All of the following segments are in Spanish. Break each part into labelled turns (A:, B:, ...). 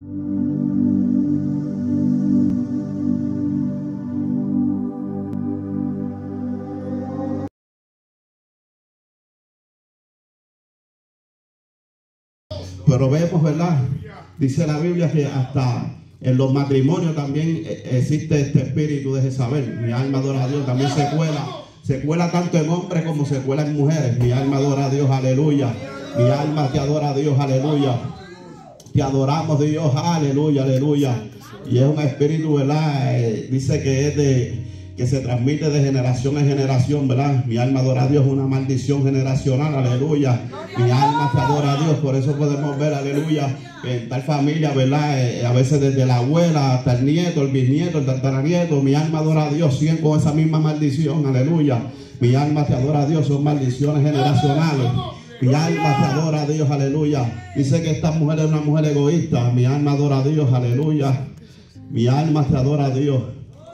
A: Pero vemos, ¿verdad? Dice la Biblia que hasta en los matrimonios también existe este espíritu de Jezabel. Mi alma adora a Dios. También se cuela tanto en hombres como se cuela en mujeres. Mi alma adora a Dios, aleluya. Mi alma te adora a Dios, aleluya. Te adoramos, Dios, aleluya, aleluya. Y es un espíritu, ¿verdad? Dice que es que se transmite de generación en generación, ¿verdad? Mi alma adora a Dios, una maldición generacional, aleluya. Mi alma te adora a Dios, por eso podemos ver, aleluya, en tal familia, ¿verdad? A veces desde la abuela hasta el nieto, el bisnieto, el tataranieto, mi alma adora a Dios, siguen con esa misma maldición, aleluya. Mi alma te adora a Dios, son maldiciones generacionales. Mi alma te adora a Dios, aleluya. Dice que esta mujer es una mujer egoísta. Mi alma adora a Dios, aleluya. Mi alma te adora a Dios.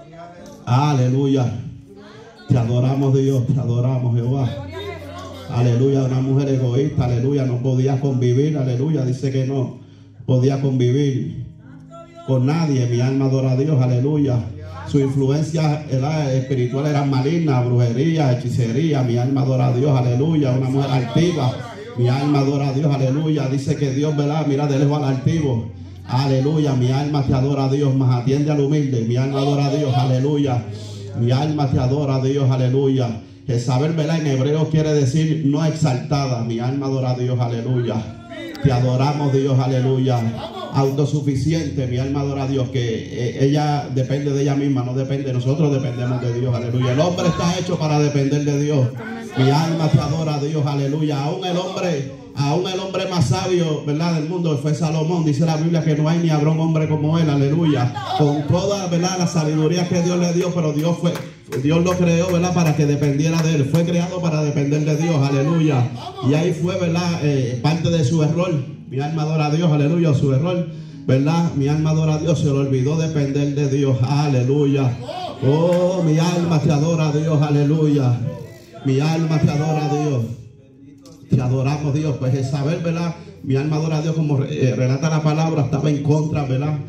A: Aleluya. Te adoramos, Dios, te adoramos, Jehová. Aleluya, una mujer egoísta, aleluya, no podía convivir, aleluya. Dice que no podía convivir con nadie. Mi alma adora a Dios, aleluya. Su influencia espiritual era maligna, brujería, hechicería. Mi alma adora a Dios, aleluya. Una mujer altiva. Mi alma adora a Dios, aleluya. Dice que Dios, ¿verdad? Mira de lejos al altivo. Aleluya. Mi alma te adora a Dios, más atiende al humilde. Mi alma adora a Dios, aleluya. Mi alma te adora a Dios, aleluya. Jezabel, ¿verdad? En hebreo quiere decir no exaltada. Mi alma adora a Dios, aleluya. Te adoramos, Dios, aleluya. Autosuficiente, mi alma adora a Dios, que ella depende de ella misma, no depende de nosotros, dependemos de Dios, aleluya. El hombre está hecho para depender de Dios. Mi alma te adora a Dios, aleluya. Aún el hombre más sabio, ¿verdad?, del mundo fue Salomón. Dice la Biblia que no hay ni habrá un hombre como él, aleluya. Con toda, ¿verdad?, la sabiduría que Dios le dio, pero Dios lo creó, ¿verdad?, para que dependiera de él. Fue creado para depender de Dios, aleluya. Y ahí fue, ¿verdad?, parte de su error. Mi alma adora a Dios, aleluya, su error, ¿verdad? Mi alma adora a Dios, se le olvidó depender de Dios, aleluya. Oh, mi alma te adora a Dios, aleluya. Mi alma te adora a Dios. Te adoramos, Dios. Pues Jezabel, ¿verdad? Mi alma adora a Dios, como relata la palabra, estaba en contra, ¿verdad?,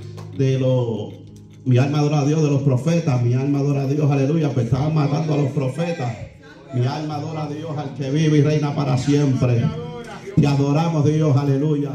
A: mi alma adora a Dios, de los profetas. Mi alma adora a Dios, aleluya. Pues estaban matando a los profetas. Mi alma adora a Dios, al que vive y reina para siempre. Te adoramos, Dios, aleluya.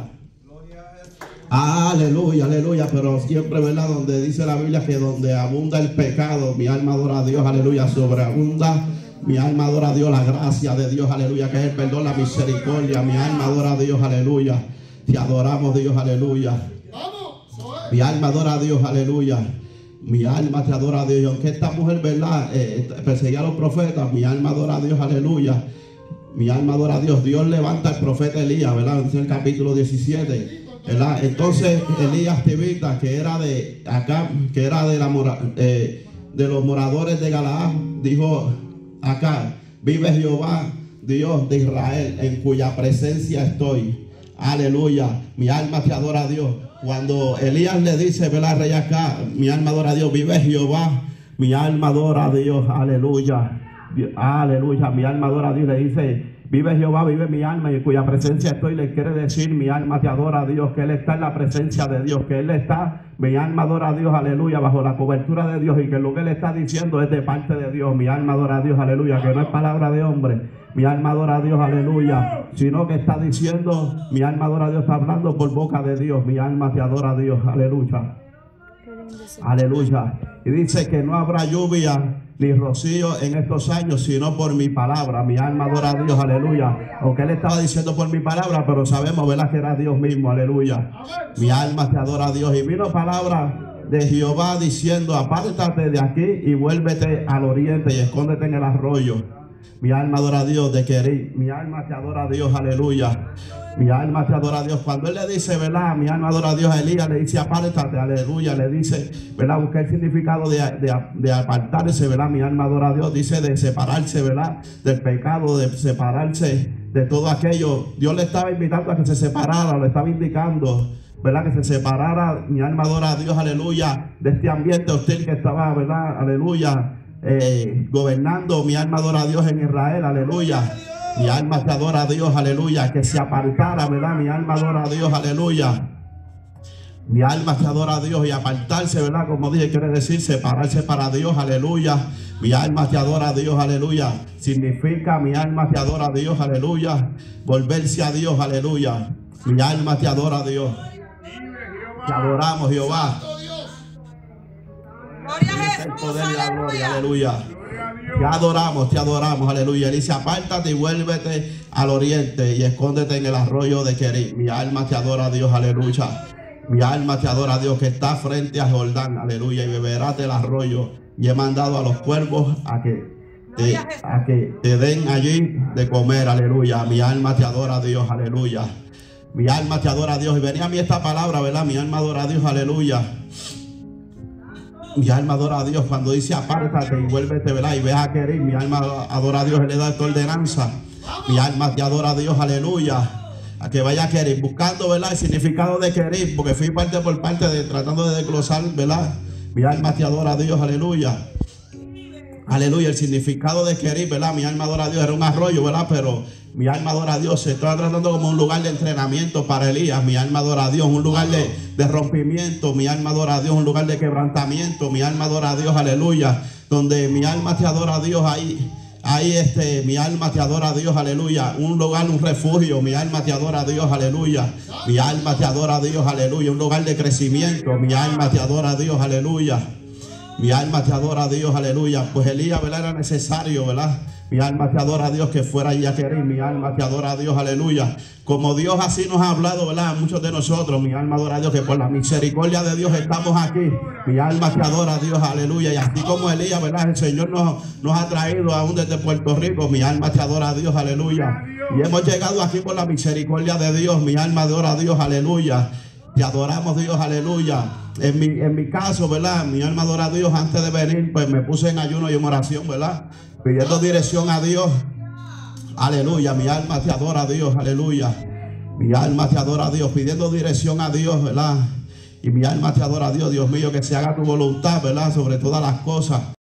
A: Aleluya, aleluya. Pero siempre, ¿verdad?, donde dice la Biblia que donde abunda el pecado, mi alma adora a Dios, aleluya. Sobreabunda, mi alma adora a Dios, la gracia de Dios, aleluya, que es el perdón, la misericordia. Mi alma adora a Dios, aleluya. Te adoramos, Dios, aleluya. Mi alma adora a Dios, aleluya. Mi alma te adora a Dios. Y aunque esta mujer, ¿verdad?, perseguía a los profetas, mi alma adora a Dios, aleluya. Mi alma adora a Dios. Dios levanta al profeta Elías, ¿verdad? En el capítulo 17, ¿verdad? Entonces Elías Tibita, que era de acá, que era de los moradores de Galaad, dijo acá: vive Jehová, Dios de Israel, en cuya presencia estoy. Aleluya. Mi alma te adora a Dios. Cuando Elías le dice, ¿verdad?, rey acá, mi alma adora a Dios, vive Jehová, mi alma adora a Dios, aleluya. Aleluya, mi alma adora a Dios. Le dice: vive Jehová, vive mi alma, y en cuya presencia estoy. Le quiere decir, mi alma te adora a Dios, que Él está en la presencia de Dios, que Él está, mi alma adora a Dios, aleluya, bajo la cobertura de Dios, y que lo que Él está diciendo es de parte de Dios. Mi alma adora a Dios, aleluya, que no es palabra de hombre. Mi alma adora a Dios, aleluya, sino que está diciendo, mi alma adora a Dios, está hablando por boca de Dios. Mi alma te adora a Dios, aleluya. Aleluya. Y dice que no habrá lluvia ni rocío en estos años, sino por mi palabra. Mi alma adora a Dios, aleluya. Aunque Él estaba diciendo por mi palabra, pero sabemos, ¿verdad?, que era Dios mismo, aleluya. Mi alma te adora a Dios. Y vino palabra de Jehová diciendo: apártate de aquí y vuélvete al oriente y escóndete en el arroyo. Mi alma adora a Dios de querer. Mi alma te adora a Dios, aleluya. Mi alma te adora a Dios. Cuando Él le dice, ¿verdad?, mi alma adora a Dios, a Elías le dice: apártate, aleluya. Le dice, ¿verdad?, busca el significado de apartarse, ¿verdad? Mi alma adora a Dios. Dice de separarse, ¿verdad?, del pecado, de separarse de todo aquello. Dios le estaba invitando a que se separara, le estaba indicando, ¿verdad?, que se separara. Mi alma adora a Dios, aleluya, de este ambiente hostil que estaba, ¿verdad?, aleluya, gobernando. Mi alma adora a Dios en Israel, aleluya. Mi alma te adora a Dios, aleluya, que se apartara, ¿verdad? Mi alma adora a Dios, aleluya. Mi alma te adora a Dios. Y apartarse, ¿verdad? Como dije, quiere decir separarse para Dios, aleluya. Mi alma te adora a Dios, aleluya. Significa mi alma te adora a Dios, aleluya. Volverse a Dios, aleluya. Mi alma te adora a Dios. Te adoramos, Jehová.
B: Gloria a Jesús,
A: El poder y la gloria,
B: aleluya.
A: aleluya. Te adoramos, aleluya. Él dice, apártate y vuélvete al oriente y escóndete en el arroyo de Querib. Mi alma te adora a Dios, aleluya. Mi alma te adora a Dios que está frente a Jordán, aleluya. Y beberás del arroyo. Y he mandado a los cuervos a que te den allí de comer, aleluya. Mi alma te adora a Dios, aleluya. Mi alma te adora a Dios. Y venía a mí esta palabra, ¿verdad? Mi alma adora a Dios, aleluya. Mi alma adora a Dios cuando dice apártate y vuélvete, ¿verdad? Y ve a Querib. Mi alma adora a Dios, Él le da esta ordenanza. Mi alma te adora a Dios, aleluya. A que vaya a Querib, buscando, ¿verdad? El significado de Querib, porque fui parte por parte tratando de desglosar, ¿verdad? Mi alma te adora a Dios, aleluya. Aleluya, el significado de Querib, ¿verdad? Mi alma adora a Dios, era un arroyo, ¿verdad? Pero mi alma adora a Dios, se está tratando como un lugar de entrenamiento para Elías. Mi alma adora a Dios, un lugar de rompimiento. Mi alma adora a Dios, un lugar de quebrantamiento. Mi alma adora a Dios, aleluya. Donde mi alma te adora a Dios, mi alma te adora a Dios, aleluya. Un lugar, un refugio. Mi alma te adora a Dios, aleluya. Mi alma te adora a Dios, aleluya. Un lugar de crecimiento. Mi alma te adora a Dios, aleluya. Mi alma te adora a Dios, aleluya. Pues Elías, ¿verdad? Era necesario, ¿verdad? Mi alma te adora a Dios que fuera allí a Querib. Mi alma te adora a Dios, aleluya. Como Dios así nos ha hablado, ¿verdad? A muchos de nosotros, mi alma adora a Dios, que por la misericordia de Dios estamos aquí. Mi alma te adora a Dios, aleluya. Y así como Elías, ¿verdad? El Señor nos ha traído aún desde Puerto Rico. Mi alma te adora a Dios, aleluya. Y hemos llegado aquí por la misericordia de Dios. Mi alma adora a Dios, aleluya. Te adoramos, Dios, aleluya. En mi caso, ¿verdad? Mi alma adora a Dios. Antes de venir, pues me puse en ayuno y en oración, ¿verdad? Pidiendo dirección a Dios. Aleluya. Mi alma te adora a Dios, aleluya. Mi alma te adora a Dios. Pidiendo dirección a Dios, ¿verdad? Y mi alma te adora a Dios, Dios mío, que se haga tu voluntad, ¿verdad? Sobre todas las cosas.